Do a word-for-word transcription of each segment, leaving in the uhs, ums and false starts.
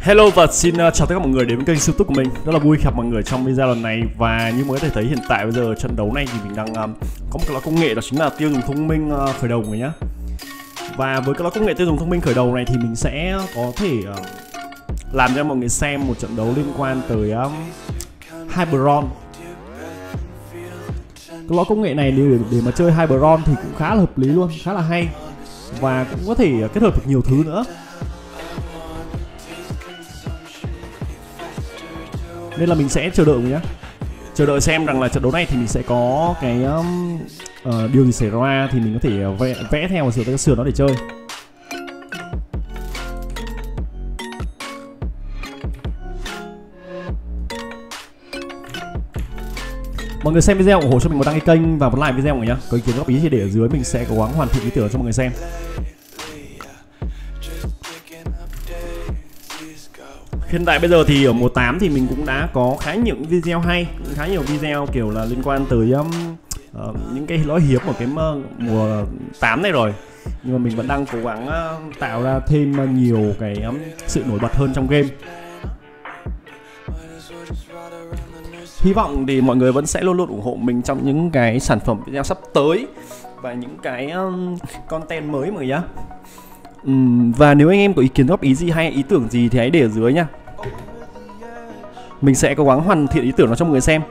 Hello và xin uh, chào tất cả mọi người đến với kênh YouTube của mình. Rất là vui gặp mọi người trong video lần này. Và như mới có thể thấy hiện tại bây giờ trận đấu này thì mình đang um, có một cái loại công nghệ, đó chính là tiêu dùng thông minh uh, khởi đầu người nhá. Và với cái loại công nghệ tiêu dùng thông minh khởi đầu này thì mình sẽ có thể uh, làm cho mọi người xem một trận đấu liên quan tới um, Hyperon. Cái loại công nghệ này để, để mà chơi Hyperon thì cũng khá là hợp lý luôn, khá là hay. Và cũng có thể kết hợp được nhiều thứ nữa. Nên là mình sẽ chờ đợi nhé, chờ đợi xem rằng là trận đấu này thì mình sẽ có cái um, uh, điều gì xảy ra thì mình có thể vẽ, vẽ theo và sửa cái sườn nó để chơi. Mọi người xem video ủng hộ cho mình một đăng ký kênh và một like video mọi người nhé. Có ý kiến góp ý thì để ở dưới, mình sẽ cố gắng hoàn thiện ý tưởng cho mọi người xem. Hiện tại bây giờ thì ở mùa tám thì mình cũng đã có khá nhiều video hay, khá nhiều video kiểu là liên quan tới um, uh, những cái lỗi hiếm ở cái mùa tám này rồi. Nhưng mà mình vẫn đang cố gắng uh, tạo ra thêm uh, nhiều cái um, sự nổi bật hơn trong game. Hy vọng thì mọi người vẫn sẽ luôn luôn ủng hộ mình trong những cái sản phẩm video sắp tới và những cái um, content mới mọi người nhá. Uhm, và nếu anh em có ý kiến góp ý gì hay ý tưởng gì thì hãy để ở dưới nha. Mình sẽ cố gắng hoàn thiện ý tưởng nó cho mọi người xem.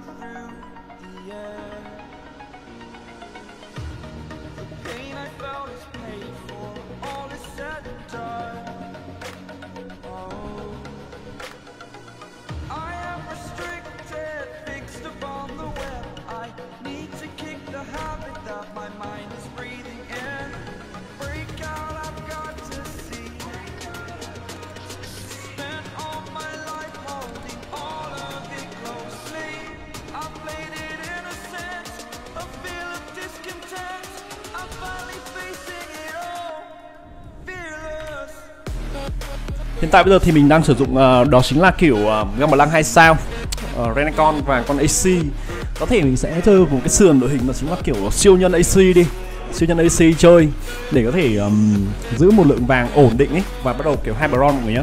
Hiện tại bây giờ thì mình đang sử dụng uh, đó chính là kiểu uh, găng bật lăng hai sao, uh, Renekton và con a xê. Có thể mình sẽ chơi một cái sườn đội hình đó chính là kiểu siêu nhân a xê đi, siêu nhân a xê chơi để có thể um, giữ một lượng vàng ổn định ấy và bắt đầu kiểu Hyperon mọi người nhé.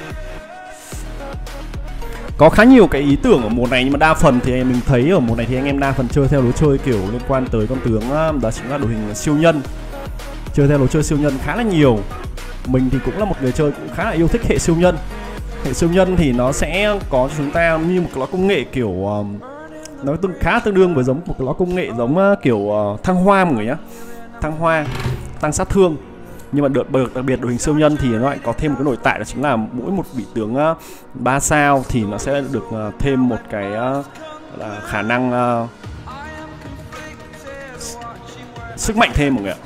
Có khá nhiều cái ý tưởng ở mùa này nhưng mà đa phần thì mình thấy ở mùa này thì anh em đa phần chơi theo lối chơi kiểu liên quan tới con tướng, uh, đó chính là đội hình siêu nhân, chơi theo lối chơi siêu nhân khá là nhiều. Mình thì cũng là một người chơi cũng khá là yêu thích hệ siêu nhân. Hệ siêu nhân thì nó sẽ có cho chúng ta như một cái ló công nghệ kiểu uh, nó tương khá tương đương với giống một cái ló công nghệ giống uh, kiểu uh, thăng hoa mọi người nhá. Thăng hoa, tăng sát thương. Nhưng mà được đặc biệt đội hình siêu nhân thì nó lại có thêm một cái nội tại, đó chính là mỗi một vị tướng uh, ba sao thì nó sẽ được uh, thêm một cái uh, là khả năng uh, sức mạnh thêm mọi người ạ.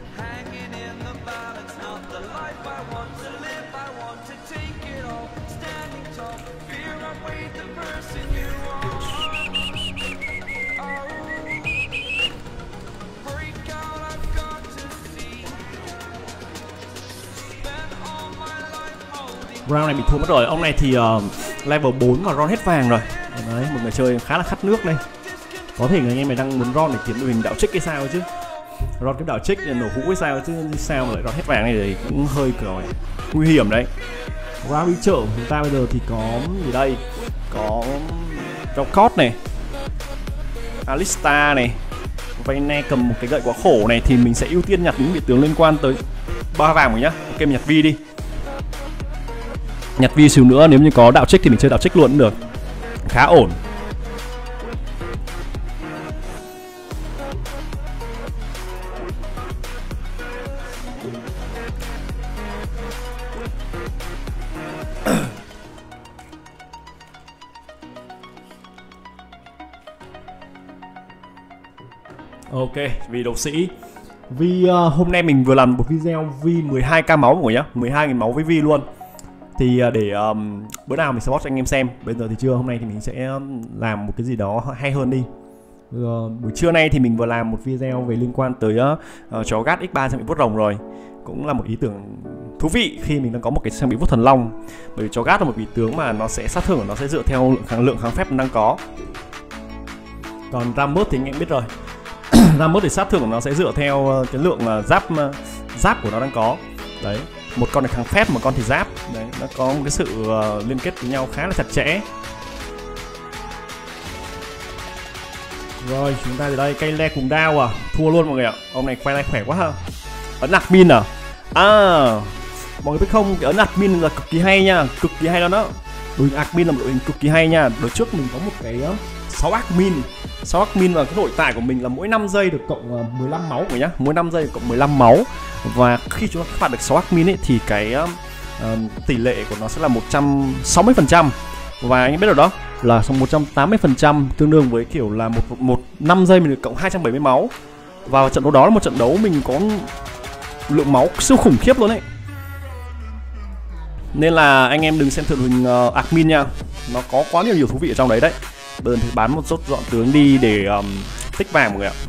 Round này bị thua mất rồi. Ông này thì uh, level bốn mà ron hết vàng rồi. Đấy, một người chơi khá là khát nước đây. Có thể người anh em này đang muốn ron để kiếm đội hình đạo trích hay sao chứ. Ron cái đạo trích là nổ hũ hay sao chứ sao mà lại ron hết vàng này thì cũng hơi kiểu nguy hiểm đấy. Round đi chợ chúng ta bây giờ thì có gì đây? Có Rocot này, Alistar này, Vayne cầm một cái gậy quá khổ này thì mình sẽ ưu tiên nhặt những vị tướng liên quan tới ba vàng rồi nhá. Ok, mình nhặt Vi đi. Nhặt Vi xíu nữa, nếu như có đạo trích thì mình chơi đạo trích luôn cũng được, khá ổn. Ok, vì đấu sĩ Vi uh, hôm nay mình vừa làm một video Vi mười hai k máu mọi người nhá, mười hai nghìn máu với Vi luôn. Thì uh, để um, bữa nào mình sẽ watch cho anh em xem. Bây giờ thì chưa, hôm nay thì mình sẽ làm một cái gì đó hay hơn đi. uh, Buổi trưa nay thì mình vừa làm một video về liên quan tới uh, uh, chó gát x ba trang bị vuốt rồng rồi. Cũng là một ý tưởng thú vị khi mình đang có một cái trang bị vuốt thần long. Bởi vì chó gát là một vị tướng mà nó sẽ sát thương của nó sẽ dựa theo lượng kháng, lượng kháng phép mình đang có. Còn Rammus thì anh em biết rồi. Rammus thì sát thương của nó sẽ dựa theo cái lượng giáp giáp của nó đang có. Đấy. một con này kháng phép, một con thì giáp. Đấy, nó có một cái sự uh, liên kết với nhau khá là chặt chẽ. Rồi chúng ta từ đây cây le cùng đao à, thua luôn mọi người ạ. Ông này quay lại khỏe quá ha. Ấn admin à? À, mọi người biết không, cái ấn admin là cực kỳ hay nha, cực kỳ hay đó đó. Đội hình admin là một đội hình cực kỳ hay nha. Đợt trước mình có một cái sáu admin, sáu admin và cái nội tại của mình là mỗi năm giây được cộng mười lăm máu rồi nhá, mỗi năm giây được cộng mười lăm máu. Và khi chúng ta phạt được sáu admin ấy thì cái uh, tỷ lệ của nó sẽ là một trăm sáu mươi phần trăm. Và anh biết rồi đó, là một trăm tám mươi phần trăm tương đương với kiểu là một một năm giây mình được cộng hai trăm bảy mươi máu. Và trận đấu đó là một trận đấu mình có lượng máu siêu khủng khiếp luôn đấy. Nên là anh em đừng xem thường hình uh, admin nha, nó có quá nhiều điều thú vị ở trong đấy đấy. Bây giờ thì bán một chốt dọn tướng đi để um, tích vàng mọi người ạ.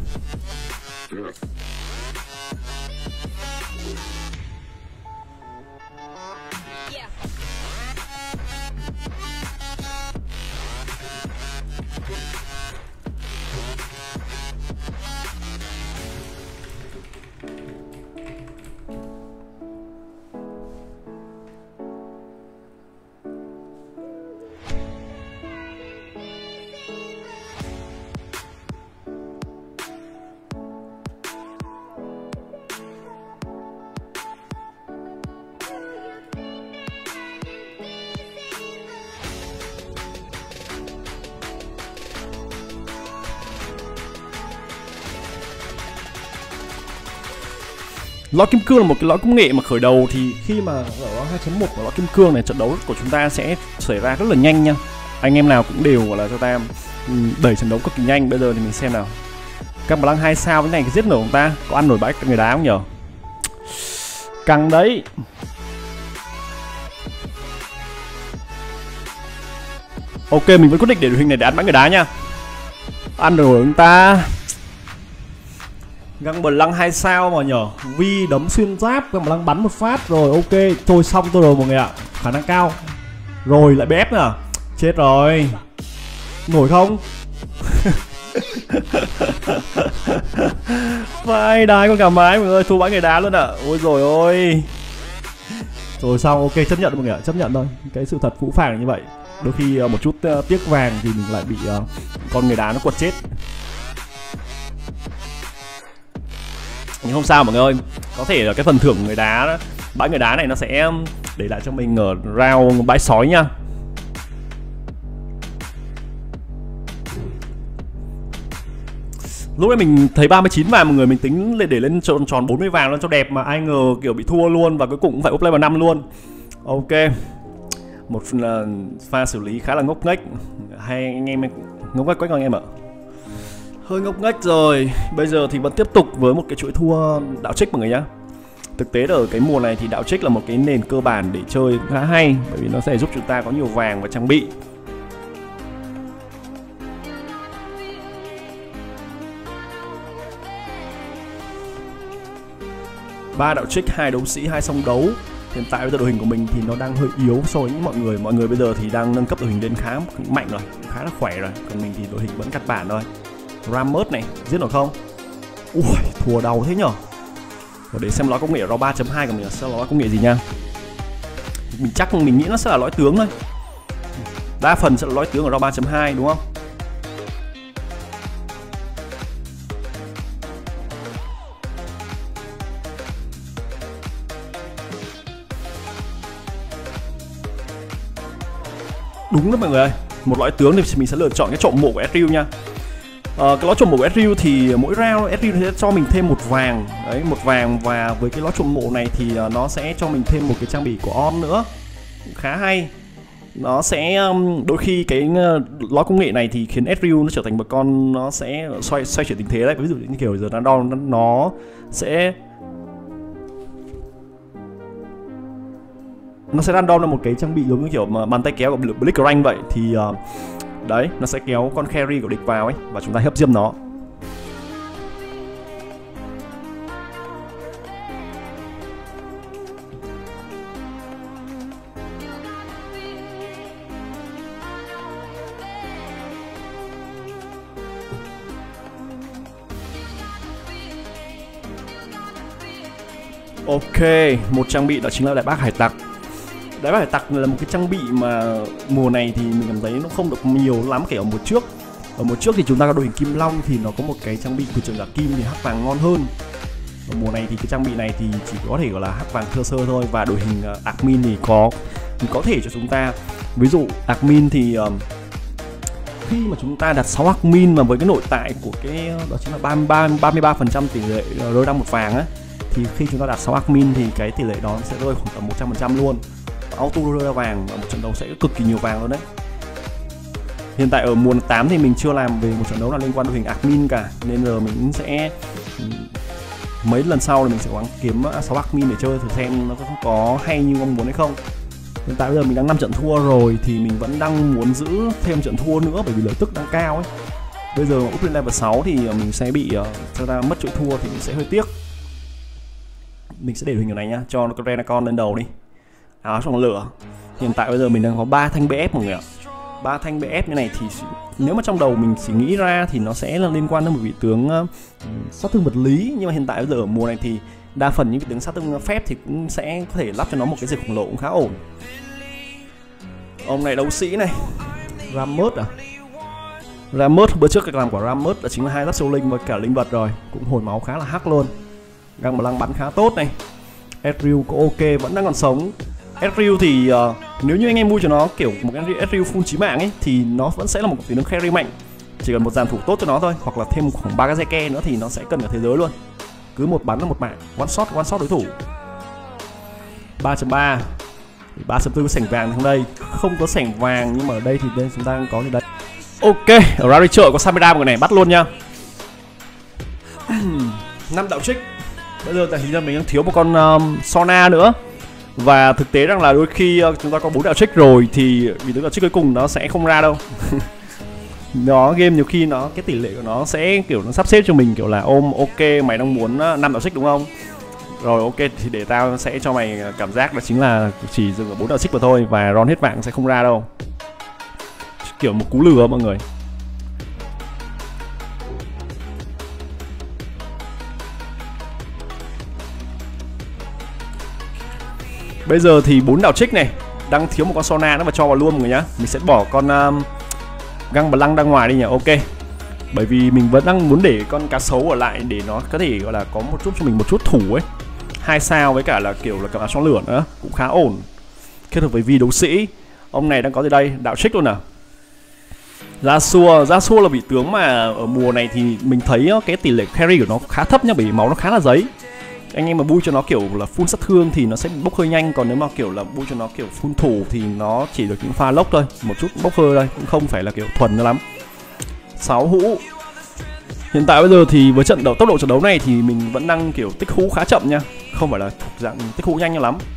Lõi kim cương là một cái lõi công nghệ mà khởi đầu thì khi mà ở hai chấm một của lõi kim cương này, trận đấu của chúng ta sẽ xảy ra rất là nhanh nha. Anh em nào cũng đều gọi là cho ta đẩy trận đấu cực kỳ nhanh. Bây giờ thì mình xem nào. Căng Blanc hai sao cái này giết nổi chúng ta, có ăn nổi bãi người đá không nhở? Căng đấy. Ok, mình vẫn quyết định để đội hình này để ăn bãi người đá nha. Ăn rồi chúng ta. Găng Blanc hai sao mà nhở. Vi đấm xuyên giáp, Găng Blanc bắn một phát rồi. Ok, thôi xong tôi rồi mọi người ạ. Khả năng cao. Rồi lại bép nữa. Chết rồi. Nổi không? Vai đái con cả mái mọi người ơi, thua bãi người đá luôn ạ. À. Ôi rồi ôi. Rồi xong, ok chấp nhận mọi người ạ, chấp nhận thôi. Cái sự thật phũ phàng như vậy. Đôi khi uh, một chút uh, tiếc vàng thì mình lại bị uh, con người đá nó quật chết. Nhưng không sao mọi người ơi, có thể là cái phần thưởng người đá đó, bãi người đá này nó sẽ để lại cho mình ở round bãi sói nha. Lúc đấy mình thấy ba mươi chín vàng mọi người, mình tính để lên tròn tròn bốn mươi vàng luôn cho đẹp mà ai ngờ kiểu bị thua luôn và cuối cùng cũng phải up level năm luôn. Ok. Một là pha xử lý khá là ngốc nghếch. Hay anh em ngốc nghếch quá anh em ạ. Hơi ngốc nghếch rồi. Bây giờ thì vẫn tiếp tục với một cái chuỗi thua đạo trích mọi người nhá. Thực tế ở cái mùa này thì đạo trích là một cái nền cơ bản để chơi khá hay, bởi vì nó sẽ giúp chúng ta có nhiều vàng và trang bị. Ba đạo trích, hai đấu sĩ, hai song đấu. Hiện tại bây giờ đội hình của mình thì nó đang hơi yếu so với những mọi người. Mọi người bây giờ thì đang nâng cấp đội hình lên khá mạnh rồi, khá là khỏe rồi. Còn mình thì đội hình vẫn cắt bản thôi. Ramos này, giết nổi không? Ui, thua đau thế nhở. Và để xem lõi công nghệ ở round ba chấm hai của mình sẽ là lõi công nghệ gì nha. Mình chắc mình nghĩ nó sẽ là lõi tướng thôi. Đa phần sẽ là lõi tướng ở round ba chấm hai đúng không? Đúng đó mọi người ơi. Một lõi tướng thì mình sẽ lựa chọn cái trộm mộ của Ezreal nha. Ờ, cái lõi trộm mộ của Ezreal thì mỗi round Ezreal sẽ cho mình thêm một vàng. Đấy, một vàng và với cái lõi trộm mộ này thì nó sẽ cho mình thêm một cái trang bị của On nữa. Khá hay. Nó sẽ đôi khi cái lõi công nghệ này thì khiến Ezreal nó trở thành một con nó sẽ xoay xoay chuyển tình thế đấy. Ví dụ như kiểu giờ nó đo nó sẽ nó sẽ random ra một cái trang bị giống như kiểu mà bàn tay kéo của Blitzcrank vậy thì uh, đấy nó sẽ kéo con carry của địch vào ấy và chúng ta hấp diêm nó. Ok, một trang bị đó chính là Đại Bác Hải Tặc. Đại Bác Hải Tặc là một cái trang bị mà mùa này thì mình cảm thấy nó không được nhiều lắm kể ở mùa trước. Ở mùa trước thì chúng ta có đội hình Kim Long thì nó có một cái trang bị của trường giả Kim thì hắc vàng ngon hơn. Ở mùa này thì cái trang bị này thì chỉ có thể gọi là hắc vàng thưa sơ thôi, và đội hình uh, admin thì có thì có thể cho chúng ta. Ví dụ admin thì uh, khi mà chúng ta đặt sáu admin mà với cái nội tại của cái đó chính là ba mươi ba ba mươi ba phần trăm tỷ lệ rơi đăng một vàng á, thì khi chúng ta đặt sáu admin thì cái tỷ lệ đó sẽ rơi khoảng tầm một trăm phần trăm luôn. Auto rơi ra vàng và một trận đấu sẽ cực kỳ nhiều vàng luôn đấy. Hiện tại ở mùa tám thì mình chưa làm về một trận đấu nào liên quan đội hình admin cả, nên giờ mình sẽ mấy lần sau thì mình sẽ gắng kiếm sáu admin để chơi thử xem nó có, có hay như mong muốn hay không. Hiện tại bây giờ mình đang năm trận thua rồi thì mình vẫn đang muốn giữ thêm trận thua nữa bởi vì lợi tức đang cao ấy. Bây giờ up lên level sáu thì mình sẽ bị cho ra mất chuỗi thua thì mình sẽ hơi tiếc. Mình sẽ để đội hình ở này nhá, cho nó Renacon lên đầu đi. Áo trong lửa. Hiện tại bây giờ mình đang có ba thanh bê ép mọi người ạ. ba thanh bê ép như này thì nếu mà trong đầu mình chỉ nghĩ ra thì nó sẽ là liên quan đến một vị tướng uh, sát thương vật lý, nhưng mà hiện tại bây giờ ở mùa này thì đa phần những vị tướng sát thương phép thì cũng sẽ có thể lắp cho nó một cái dịch khổng lồ cũng khá ổn. Ông này đấu sĩ này, Rammus à? Rammus bữa trước cái làm của Rammus là chính là hai giáp siêu linh với cả linh vật rồi, cũng hồi máu khá là hắc luôn. Găng blanc bắn khá tốt này. Ezreal có ok, vẫn đang còn sống. Ezreal thì uh, nếu như anh em mua cho nó kiểu một cái Ezreal full chí mạng ấy thì nó vẫn sẽ là một vị tướng carry mạnh. Chỉ cần một dàn thủ tốt cho nó thôi, hoặc là thêm khoảng ba cái Zeke nữa thì nó sẽ cần cả thế giới luôn. Cứ một bắn là một mạng, one shot one shot đối thủ. ba chấm ba, ba chấm bốn có sảnh vàng trong đây, không có sảnh vàng nhưng mà ở đây thì đây chúng ta đang có gì đấy. Ok, ở Rally chợ có Samira một cái này bắt luôn nha. Năm đạo trích. Bây giờ tại hình ra mình đang thiếu một con um, Sona nữa. Và thực tế rằng là đôi khi uh, chúng ta có bốn đạo trích rồi thì vì tướng đạo trích cuối cùng nó sẽ không ra đâu. Nó game nhiều khi nó cái tỷ lệ của nó sẽ kiểu nó sắp xếp cho mình kiểu là ôm ok mày đang muốn năm đạo trích đúng không? Rồi ok thì để tao sẽ cho mày cảm giác là chính là chỉ dừng ở bốn đạo trích mà thôi, và ron hết vàng sẽ không ra đâu. Kiểu một cú lừa mọi người. Bây giờ thì bốn đạo trích này đang thiếu một con Sona nó mà cho vào luôn mọi người nhá. Mình sẽ bỏ con um, găng blanc ra ngoài đi nhỉ. Ok. Bởi vì mình vẫn đang muốn để con cá sấu ở lại để nó có thể gọi là có một chút cho mình một chút thủ ấy. Hai sao với cả là kiểu là cầm áo trong lửa nữa cũng khá ổn. Kết hợp với vi đấu sĩ. Ông này đang có gì đây? Đạo trích luôn à? Yasuo, Yasuo là vị tướng mà ở mùa này thì mình thấy cái tỷ lệ carry của nó khá thấp nhá, bởi vì máu nó khá là giấy. Anh em mà bui cho nó kiểu là full sát thương thì nó sẽ bốc hơi nhanh, còn nếu mà kiểu là bui cho nó kiểu full thủ thì nó chỉ được những pha lốc thôi, một chút bốc hơi thôi, cũng không phải là kiểu thuần lắm. Sáu hũ. Hiện tại bây giờ thì với trận đấu tốc độ trận đấu này thì mình vẫn đang kiểu tích hũ khá chậm nha, không phải là thuộc dạng tích hũ nhanh lắm.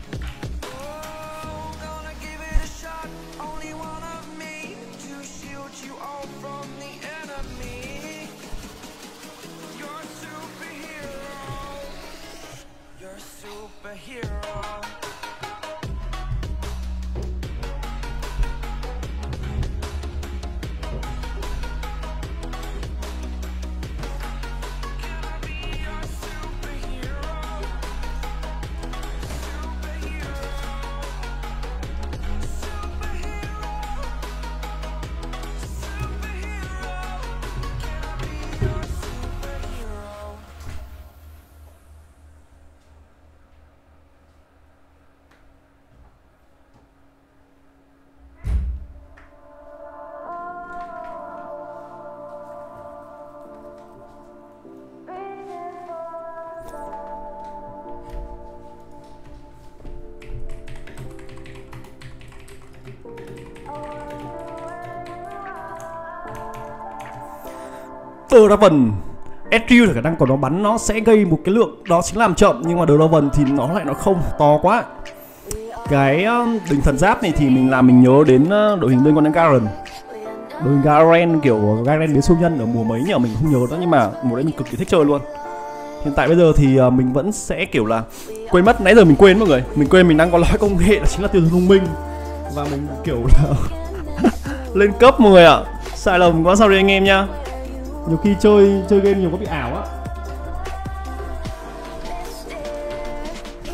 Draven, Ezreal thì khả năng của nó bắn nó sẽ gây một cái lượng đó chính làm chậm, nhưng mà Draven thì nó lại nó không to quá. Cái đình thần giáp này thì mình làm mình nhớ đến đội hình liên quan đến Garen. Đội hình Garen kiểu Garen đến siêu nhân ở mùa mấy nhỉ, mình không nhớ đó, nhưng mà mùa đấy mình cực kỳ thích chơi luôn. Hiện tại bây giờ thì mình vẫn sẽ kiểu là quên mất, nãy giờ mình quên mọi người, mình quên mình đang có nói công nghệ đó chính là tiêu thông minh, và mình kiểu là lên cấp mọi người ạ. Sai lầm quá sorry anh em nha. Nhiều khi chơi chơi game nhiều có bị ảo á.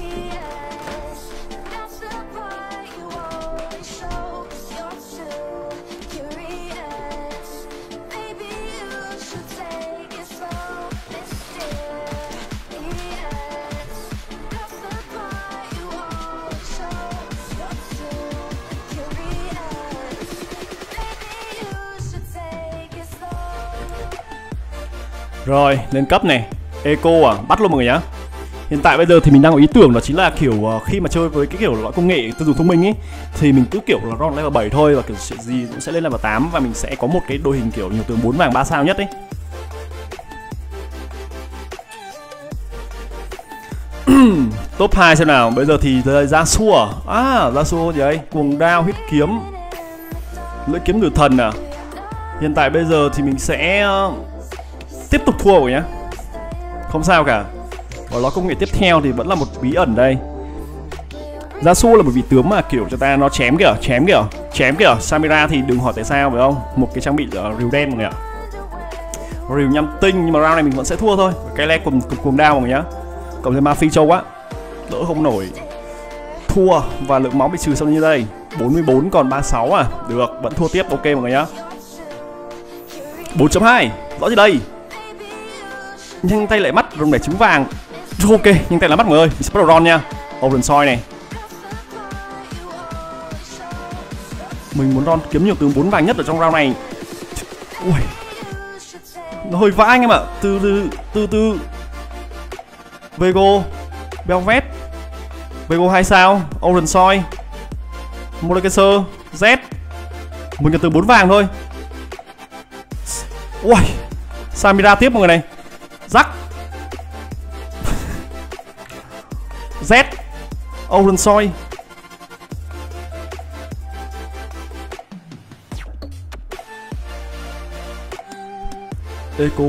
Rồi lên cấp này, eco à, bắt luôn mọi người nhá. Hiện tại bây giờ thì mình đang có ý tưởng đó chính là kiểu uh, khi mà chơi với cái kiểu loại công nghệ tiêu dùng thông minh ấy thì mình cứ kiểu là ron level bảy thôi và kiểu gì cũng sẽ lên level tám và mình sẽ có một cái đội hình kiểu nhiều tướng bốn vàng ba sao nhất ấy. Top hai xem nào. Bây giờ thì ra xua. À, ra xua gì đấy? Cuồng đao, huyết kiếm, lưỡi kiếm tử thần à. Hiện tại bây giờ thì mình sẽ uh, tiếp tục thua rồi nhá. Không sao cả. Và nó công nghệ tiếp theo thì vẫn là một bí ẩn đây. Gia Su là một vị tướng mà kiểu cho ta nó chém kìa, chém kìa, chém kìa. Samira thì đừng hỏi tại sao phải không? Một cái trang bị uh, rìu đen mọi người ạ. Rìu nhăm tinh nhưng mà round này mình vẫn sẽ thua thôi. Cái le cùng cùng đao mọi người nhá. Cộng thêm ma phi châu quá. Đỡ không nổi. Thua và lượng máu bị trừ xong như đây. bốn mươi bốn còn ba mươi sáu à. Được, vẫn thua tiếp, ok mọi người nhá. bốn chấm hai. Rõ gì đây? Nhanh tay lại mắt rồng để trứng vàng. Ok, nhanh tay lại mắt mọi người ơi. Mình sẽ bắt đầu ron nha. Open soi này. Mình muốn ron kiếm nhiều tướng bốn vàng nhất ở trong round này. Ui. Nó hơi vãi anh em ạ. Từ từ từ từ. Vego, Belvet, Vego hai sao, Oren soi, Mordekaiser, Z. Mình cần từ bốn vàng thôi. Ui. Samira tiếp mọi người này. Rắc. Z, Oren soi. Eco,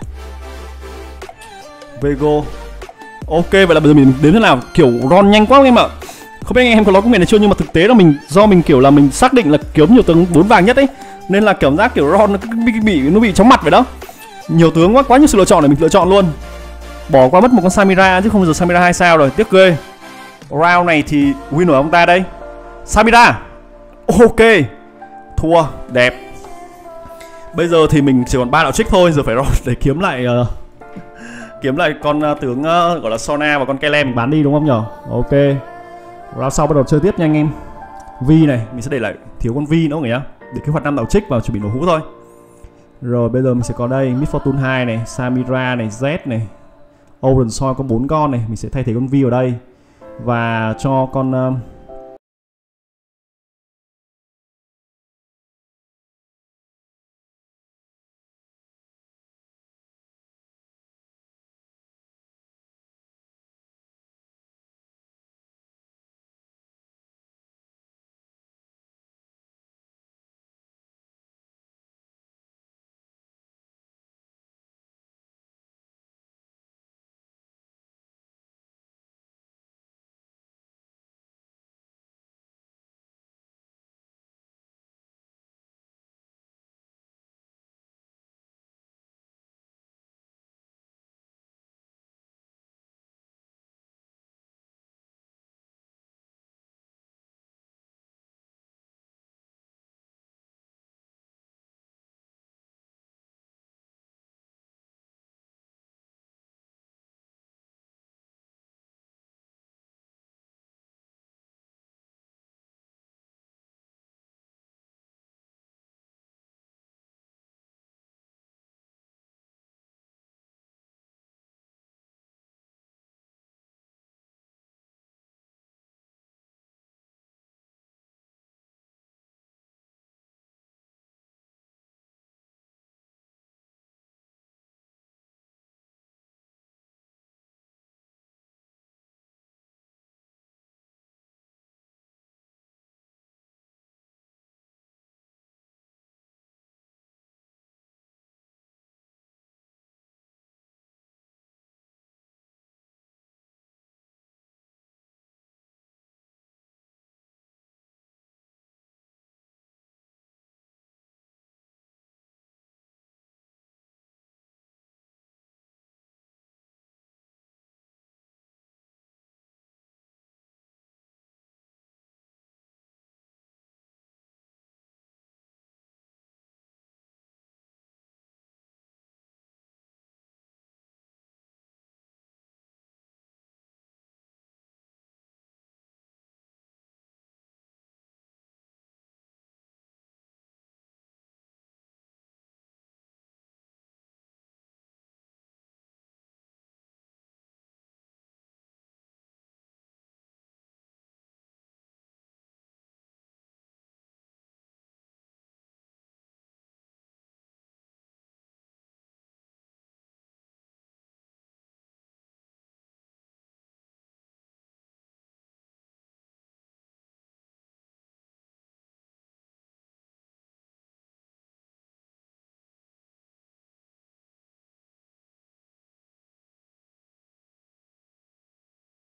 Vego. Ok, vậy là bây giờ mình đến thế nào? Kiểu ron nhanh quá anh em ạ. Không biết anh em có nói công nghệ này chưa, nhưng mà thực tế là mình do mình kiểu là mình xác định là kiếm nhiều tướng bốn vàng nhất ấy, nên là cảm giác kiểu ron nó bị, bị nó bị chóng mặt vậy đó. Nhiều tướng quá, quá nhiều sự lựa chọn để mình lựa chọn luôn. Bỏ qua mất một con Samira chứ không giờ Samira hai sao rồi, tiếc ghê. Round này thì win ở ông ta đây. Samira. Ok. Thua, đẹp. Bây giờ thì mình chỉ còn ba đạo trích thôi, giờ phải ron để kiếm lại uh, kiếm lại con uh, tướng uh, gọi là Sona và con Kele mình bán đi đúng không nhở? Ok. Round sau bắt đầu chơi tiếp nha anh em. Vi này, mình sẽ để lại thiếu con Vi nữa người nhá. Để kế hoạch năm đạo trích vào chuẩn bị nổ hũ thôi. Rồi bây giờ mình sẽ có đây Miss Fortune hai này, Samira này, Z này, Oren soi có bốn con này, mình sẽ thay thế con Vi ở đây và cho con uh,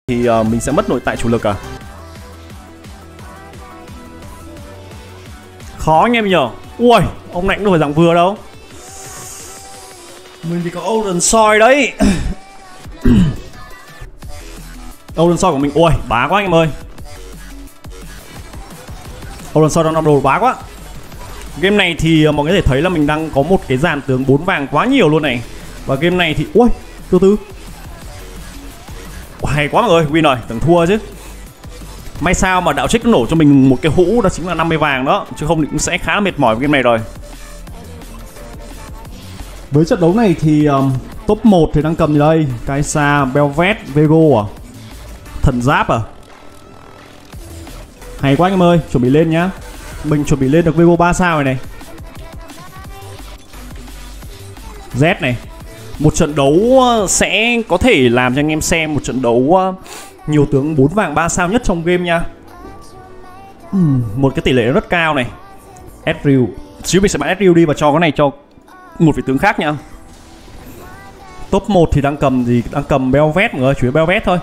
thì uh, mình sẽ mất nội tại chủ lực à? Khó anh em nhờ. Ui, ông này cũng đâu phải dạng vừa đâu. Mình thì có Odin soi đấy. Odin soi của mình, ui, bá quá anh em ơi. Odin soi đang đồ bá quá. Game này thì mọi người có thể thấy là mình đang có một cái dàn tướng bốn vàng quá nhiều luôn này. Và game này thì, ui, từ từ. Hay quá mọi người, win rồi, tưởng thua chứ. May sao mà đạo trích nổ cho mình một cái hũ, đó chính là năm mươi vàng đó. Chứ không thì cũng sẽ khá là mệt mỏi với game này rồi. Với trận đấu này thì um, top một thì đang cầm gì đây? Kaisa, Belvet, Vego à? Thần giáp à? Hay quá anh em ơi, chuẩn bị lên nhá. Mình chuẩn bị lên được Vego ba sao này này. Z này. Một trận đấu sẽ có thể làm cho anh em xem một trận đấu nhiều tướng bốn vàng ba sao nhất trong game nha. uhm, Một cái tỷ lệ rất cao này. Ezreal. Chứ mình sẽ bán Ezreal đi và cho cái này cho một vị tướng khác nha. Top một thì đang cầm gì? Đang cầm Belvet mọi người, chủ yếu Belvet thôi.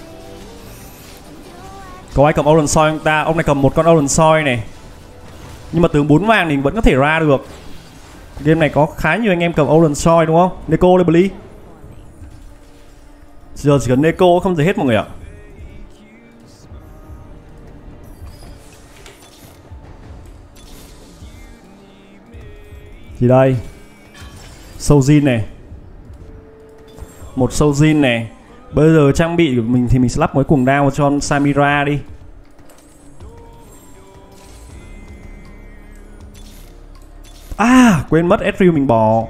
Có ai cầm Odin soi không ta? Ông này cầm một con Odin soi này. Nhưng mà tướng bốn vàng thì vẫn có thể ra được. Game này có khá nhiều anh em cầm Odin soi đúng không? Neko, Lebly. Giờ chỉ cần Neko không gì hết mọi người ạ. Thì đây Sojin này. Một Sojin này. Bây giờ trang bị của mình thì mình slap mới cuồng đao cho Samira đi. À, quên mất Ezreal mình bỏ.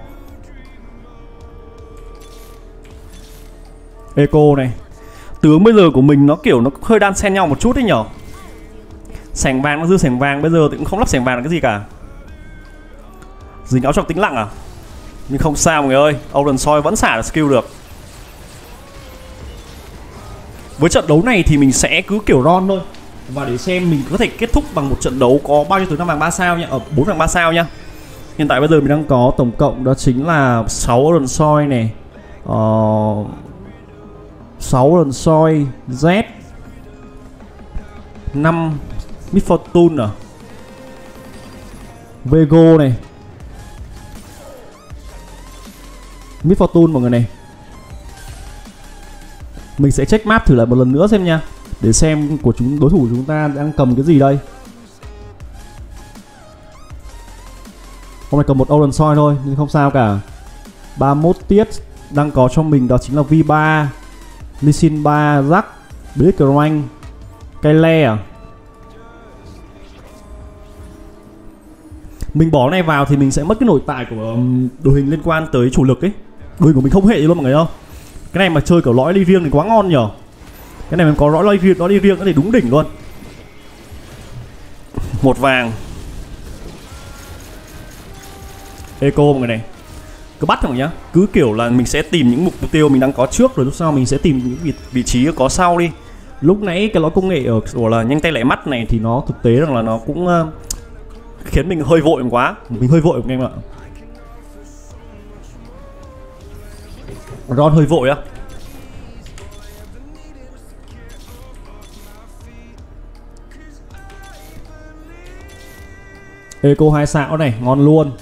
Echo này. Tướng bây giờ của mình nó kiểu nó hơi đan xen nhau một chút đấy nhở. Sảnh vàng nó dư sảnh vàng, bây giờ thì cũng không lắp sảnh vàng là cái gì cả. Dính áo trong tĩnh lặng à? Nhưng không sao mọi người ơi, Odin soi vẫn xả được skill được. Với trận đấu này thì mình sẽ cứ kiểu ron thôi. Và để xem mình có thể kết thúc bằng một trận đấu có bao nhiêu tướng năm vàng ba sao nhá, ở bốn vàng ba sao nhá. Hiện tại bây giờ mình đang có tổng cộng đó chính là sáu Odin soi này. uh, sáu Odin soi Z, năm Miss Fortune à, Vego này, Miss Fortune mọi người này. Mình sẽ check map thử lại một lần nữa xem nha, để xem của chúng đối thủ chúng ta đang cầm cái gì đây. Hôm nay cầm một Odin soi thôi nhưng không sao cả. ba mươi mốt tiết đang có cho mình đó chính là vê ba, Lee Sin ba, Zac, Blitzcrank, Kayle à. Mình bỏ này vào thì mình sẽ mất cái nội tại của đội hình liên quan tới chủ lực ấy. Đội hình của mình không hệ gì luôn mọi người không. Cái này mà chơi kiểu lõi ly riêng thì quá ngon nhở. Cái này mình có lõi ly riêng, lõi ly riêng thì đúng đỉnh luôn. Một vàng. Echo mọi người này. Cứ bắt thôi nhá. Cứ kiểu là mình sẽ tìm những mục tiêu mình đang có trước, rồi lúc sau mình sẽ tìm những vị, vị trí có sau đi. Lúc nãy cái lõi công nghệ ở của là nhanh tay lẹ mắt này thì nó thực tế rằng là nó cũng uh, khiến mình hơi vội quá. Mình hơi vội anh em ạ. Ron hơi vội á. Echo hai xạo này, ngon luôn.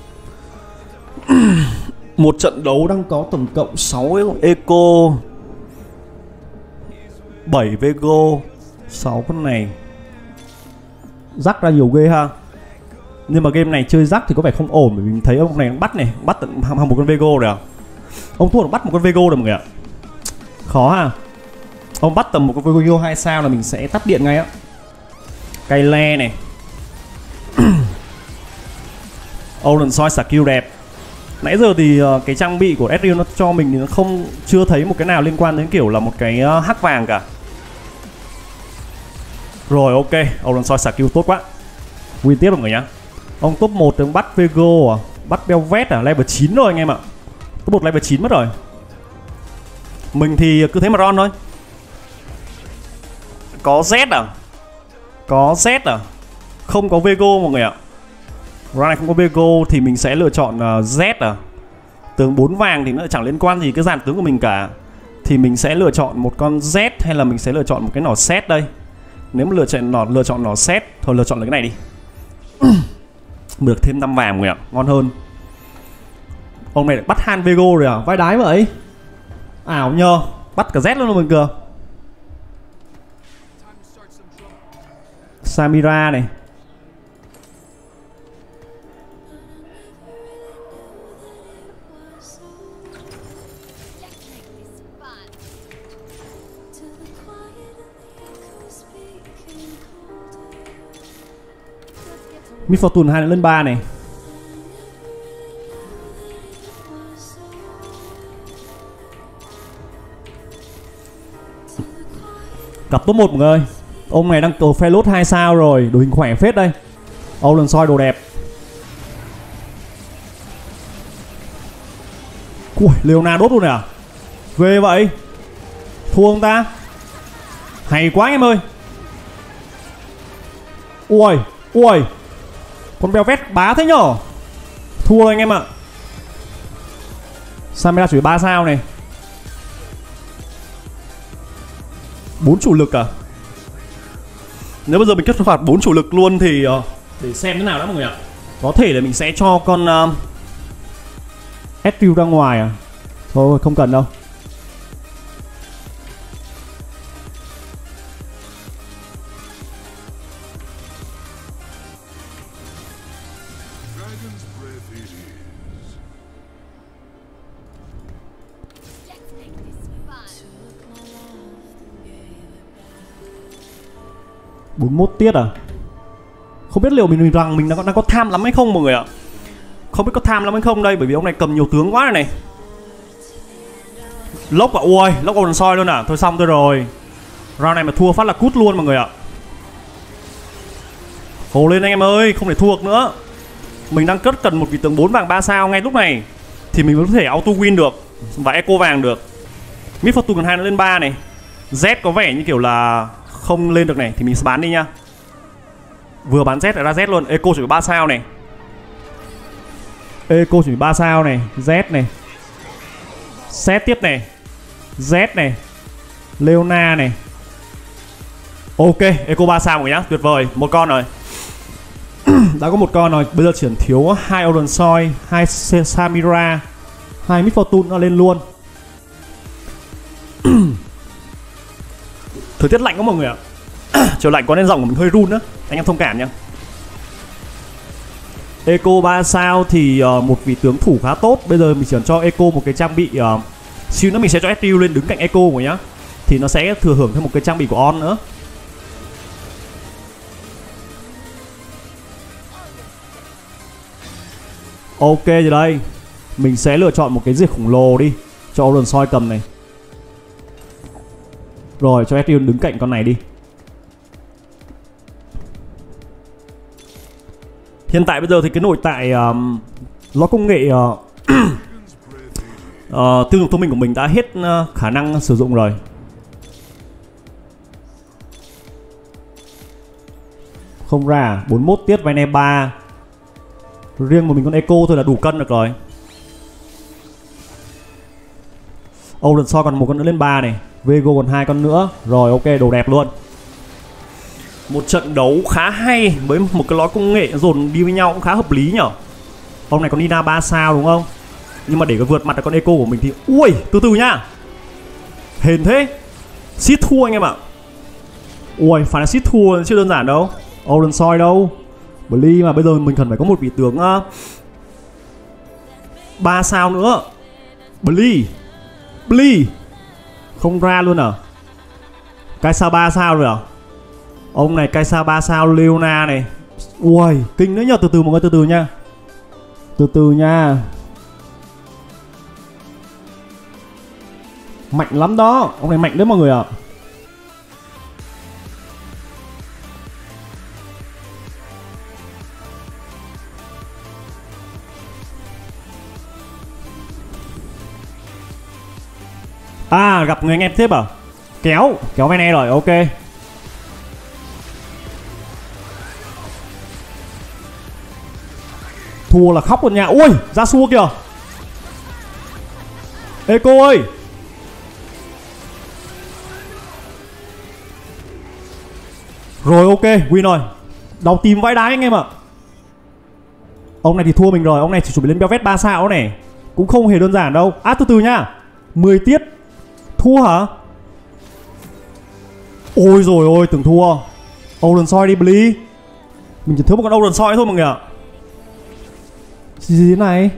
Một trận đấu đang có tổng cộng sáu Echo, bảy Vego, sáu con này. Rắc ra nhiều ghê ha. Nhưng mà game này chơi rắc thì có vẻ không ổn, bởi vì mình thấy ông này bắt này, bắt tận một con Vego rồi à. Ông thua được bắt một con Vego rồi mọi người ạ. Khó ha. Ông bắt tầm một con Vego hai sao là mình sẽ tắt điện ngay á. Kayle này. Odin soi skill đẹp. Nãy giờ thì uh, cái trang bị của Ezreal nó cho mình thì nó không chưa thấy một cái nào liên quan đến kiểu là một cái uh, hắc vàng cả. Rồi ok, Odin soi skill tốt quá. Win tiếp mọi người nhá. Ông top một từng bắt Vego à, bắt Belvet à, level chín rồi anh em ạ. Top một level chín mất rồi. Mình thì cứ thế mà ron thôi. Có Z à? Có Z à? Không có Vego mọi người ạ. Round này không có Vego thì mình sẽ lựa chọn uh, Z à. Tướng bốn vàng thì nó chẳng liên quan gì cái dàn tướng của mình cả. thì mình sẽ lựa chọn một con Z hay là mình sẽ lựa chọn một cái nỏ set đây. Nếu mà lựa chọn nỏ lựa chọn nỏ set, thôi lựa chọn lấy cái này đi. Được thêm năm vàng rồi ạ, ngon hơn. Ông này lại bắt Han Vego rồi à, vai đái vậy. Ảo nhờ, bắt cả Z luôn rồi mình kìa. Samira này. Miss Fortune hai lên ba này. Cặp top một mọi người. Ông này đang cầu phe lốt hai sao rồi, đội hình khỏe phết đây. Âu lần soi đồ đẹp. Ui, Leona đốt luôn à? Ghê vậy. Thua không ta? Hay quá anh em ơi. Ui, ui. Con bèo vét bá thế nhở. Thua rồi anh em ạ. Samira chỉ ba sao này. Bốn chủ lực à? Nếu bây giờ mình kích hoạt bốn chủ lực luôn thì uh, để xem thế nào đó mọi người ạ. Có thể là mình sẽ cho con uh, Ezreal ra ngoài à? Thôi không cần đâu. bốn mươi mốt tiết à? Không biết liệu mình rằng mình đang có, đang có tham lắm hay không mọi người ạ. Không biết có tham lắm hay không đây. Bởi vì ông này cầm nhiều tướng quá này. Lốc à? Ui, lốc còn soi luôn à? Thôi xong thôi rồi. Round này mà thua phát là cút luôn mọi người ạ. Hồ lên anh em ơi, không thể thua được nữa. Mình đang cất cần một vị tướng bốn vàng ba sao ngay lúc này thì mình mới có thể auto win được và eco vàng được. Miss Fortune còn hai nó lên ba này. Z có vẻ như kiểu là không lên được này thì mình sẽ bán đi nha. Vừa bán Z lại ra Z luôn. Eco chỉ có ba sao này. Eco chỉ ba sao này. Z này. Set tiếp này. Z này. Leona này. Ok, Eco ba sao rồi nhá. Tuyệt vời, một con rồi. Đã có một con rồi. Bây giờ chỉ thiếu hai Oden Soi, hai Samira, hai Miss Fortune nó lên luôn. Thời tiết lạnh quá mọi người ạ. Chiều lạnh quá nên giọng của mình hơi run nữa, anh em thông cảm nhá. Eco ba sao thì uh, một vị tướng thủ khá tốt. Bây giờ mình chỉ cho Eco một cái trang bị uh, xíu nữa mình sẽ cho Ezreal lên đứng cạnh Eco rồi nhá. Thì nó sẽ thừa hưởng thêm một cái trang bị của On nữa. Ok rồi đây. Mình sẽ lựa chọn một cái diệt khổng lồ đi cho Oden Soi cầm này. Rồi cho Ezreal đứng cạnh con này đi. Hiện tại bây giờ thì cái nội tại um, nó công nghệ uh, uh, tiêu dùng thông minh của mình đã hết uh, khả năng sử dụng rồi. Không ra bốn mươi mốt tiết Vayne ba. Riêng một mình con Eco thôi là đủ cân được rồi. Oden Soi còn một con nữa lên ba này. Vego còn hai con nữa. Rồi ok, đồ đẹp luôn. Một trận đấu khá hay với một cái lõi công nghệ dồn đi với nhau cũng khá hợp lý nhở. Ông này còn Nina ba sao đúng không? Nhưng mà để cái vượt mặt là con Eco của mình thì ui, từ từ nhá. Hên thế. Xít thua anh em ạ. Ui, phải là xít thua chứ đơn giản đâu. Oden Soi đâu. Bli mà bây giờ mình cần phải có một vị tướng uh, ba sao nữa. Bli. Bli. Không ra luôn à? Kaisa ba sao rồi à? Ông này Kaisa ba sao Leona này. Ui, kinh nữa nhờ. Từ từ mọi người, từ từ nha. Từ từ nha. Mạnh lắm đó. Ông này mạnh đấy mọi người ạ. À, gặp người anh em tiếp à? Kéo, kéo Vayne rồi, ok. Thua là khóc luôn nha. Ui, ra xua kìa. Eco ơi. Rồi ok, win rồi. Đau tim vãi đái anh em ạ. Ông này thì thua mình rồi, ông này chỉ chuẩn bị lên Belvet ba sao này. Cũng không hề đơn giản đâu. À từ từ nhá. mười tiết. Thua hả? Ôi rồi ôi, tưởng thua. Oden soi đi Blee. Mình chỉ thiếu một con Oden soi thôi mọi người ạ. Gì, gì thế này?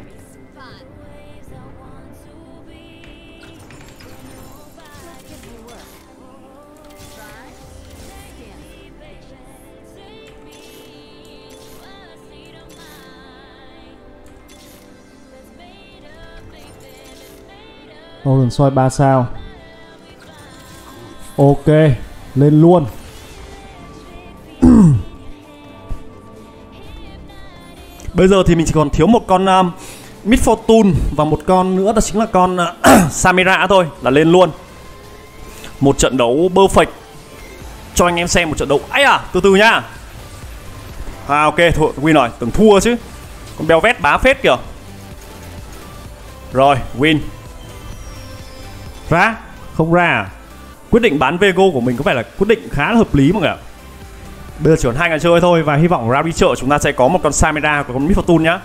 Oden soi ba sao. Ok, lên luôn. Bây giờ thì mình chỉ còn thiếu một con um, Mid Fortune và một con nữa, đó chính là con uh, Samira thôi là lên luôn. Một trận đấu perfect cho anh em xem một trận đấu. Ấy à, từ từ nhá. À ok, thua, win rồi, tưởng thua chứ. Con Belvet bá phết kìa. Rồi, win. Ra, không ra à? Quyết định bán Vego của mình có vẻ là quyết định khá là hợp lý mọi người ạ. Bây giờ chỉ còn hai người chơi thôi và hy vọng ra đi chợ chúng ta sẽ có một con Samira và con Mid Fortune nhá.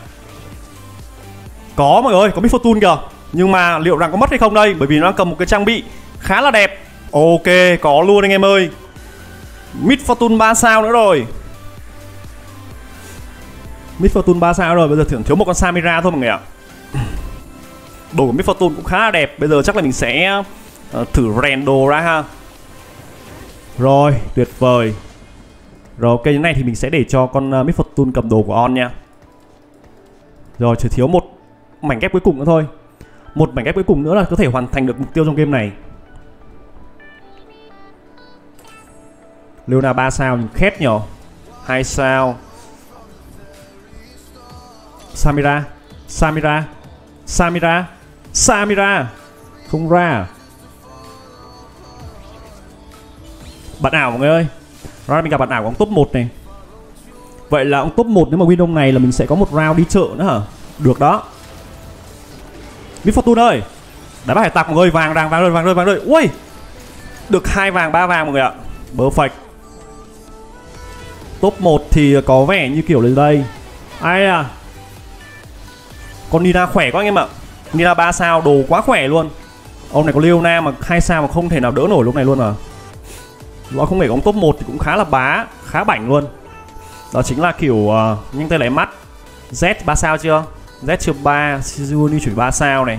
Có mọi người ơi, có Mid Fortune kìa. Nhưng mà liệu rằng có mất hay không đây? Bởi vì nó đang cầm một cái trang bị khá là đẹp. Ok, có luôn anh em ơi. Mid Fortune ba sao nữa rồi. Mid Fortune ba sao rồi, bây giờ thưởng thiếu một con Samira thôi mọi người ạ. Đồ của Mid Fortune cũng khá là đẹp. Bây giờ chắc là mình sẽ uh, thử rèn đồ ra ha. Rồi, tuyệt vời. Rồi ok, như này thì mình sẽ để cho con uh, Mid Fortune cầm đồ của On nha. Rồi, chỉ thiếu một mảnh ghép cuối cùng nữa thôi. Một mảnh ghép cuối cùng nữa là có thể hoàn thành được mục tiêu trong game này. Leona ba sao khét nhở. Hai sao. Samira. Samira. Samira. Samira. Không ra. Bạn ảo mọi người ơi. Rồi mình gặp bạn ảo của ông top một này. Vậy là ông top một nếu mà win ông này là mình sẽ có một round đi chợ nữa hả? Được đó. Mid Fortune ơi. Đá bác hải tặc mọi người, vàng vàng vàng rồi, vàng rồi, vàng rồi. Ui. Được hai vàng, ba vàng mọi người ạ. Perfect. Top một thì có vẻ như kiểu lên đây. Ai à. Con Nina khỏe quá anh em ạ. Nina ba sao đồ quá khỏe luôn. Ông này có Leona mà hai sao mà không thể nào đỡ nổi lúc này luôn mà. Nó không để có ông top một thì cũng khá là bá, khá bảnh luôn. Đó chính là kiểu uh, nhanh tay lấy mắt. Z ba sao chưa? Z chưa ba, Shizuru chuẩn ba sao này.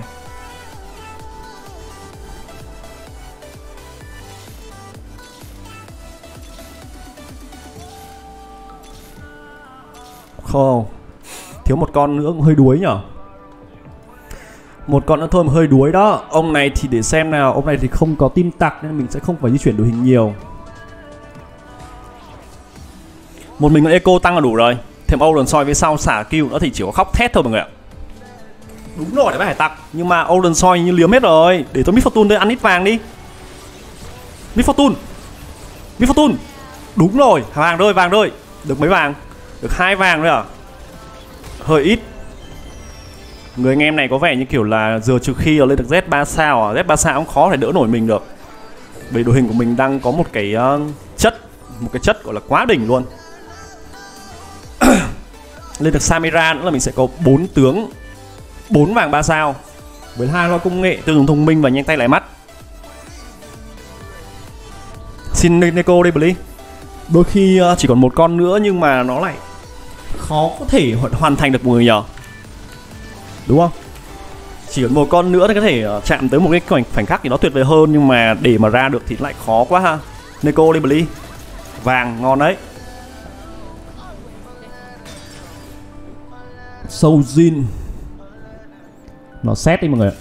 Không. Thiếu một con nữa cũng hơi đuối nhở. Một con nữa thôi mà hơi đuối đó. Ông này thì để xem nào. Ông này thì không có tim tặc nên mình sẽ không phải di chuyển đội hình nhiều. Một mình Eco tăng là đủ rồi. Thêm Oden soi phía sau xả kill nữa thì chỉ có khóc thét thôi mọi người ạ. Đúng rồi để bác hải tặc. Nhưng mà Oden soi như liếm hết rồi. Để tôi Mid Fortune đây ăn ít vàng đi. Mid Fortune. Mid Fortune. Đúng rồi, vàng rồi, vàng rồi. Được mấy vàng? Được hai vàng rồi à? Hơi ít. Người anh em này có vẻ như kiểu là giờ trừ khi lên được Z ba sao à. Z ba sao cũng khó thể đỡ nổi mình được. Bởi đội hình của mình đang có một cái uh, chất. Một cái chất gọi là quá đỉnh luôn. Lên được Samira nữa là mình sẽ có bốn tướng, bốn vàng ba sao với hai loa công nghệ tiêu dùng thông minh và nhanh tay lại mắt. Xin Neko đây Blee. Đôi khi uh, chỉ còn một con nữa nhưng mà nó lại khó có thể hoàn thành được mọi người nhờ. Đúng không? Chỉ còn một con nữa thì có thể uh, chạm tới một cái khoảnh khoảnh khắc thì nó tuyệt vời hơn. Nhưng mà để mà ra được thì lại khó quá ha. Neko đây Blee. Vàng ngon đấy. Soujin. Nó xét đi mọi người.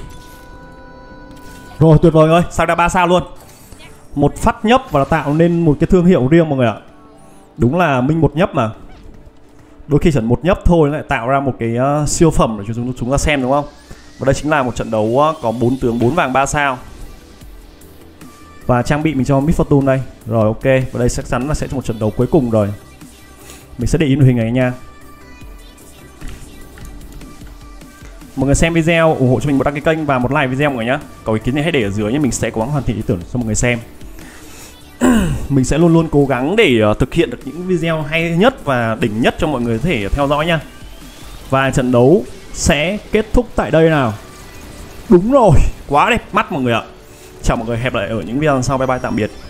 Rồi tuyệt vời ơi. Sao ra ba sao luôn. Một phát nhấp và tạo nên một cái thương hiệu riêng mọi người ạ. Đúng là minh một nhấp mà. Đôi khi chỉ một nhấp thôi lại tạo ra một cái uh, siêu phẩm để chúng, chúng ta xem đúng không. Và đây chính là một trận đấu uh, có bốn tướng, bốn vàng ba sao. Và trang bị mình cho Mid Fortune đây. Rồi ok. Và đây chắc chắn là sẽ một trận đấu cuối cùng rồi. Mình sẽ để ý hình này nha. Mọi người xem video ủng hộ cho mình một đăng ký kênh và một like video mọi người nhé. Có ý kiến gì hãy để ở dưới nhé, mình sẽ cố gắng hoàn thiện ý tưởng cho mọi người xem. mình sẽ luôn luôn cố gắng để uh, thực hiện được những video hay nhất và đỉnh nhất cho mọi người có thể theo dõi nha. Và trận đấu sẽ kết thúc tại đây nào. Đúng rồi, quá đẹp mắt mọi người ạ. Chào mọi người, hẹn lại ở những video sau. Bye bye, tạm biệt.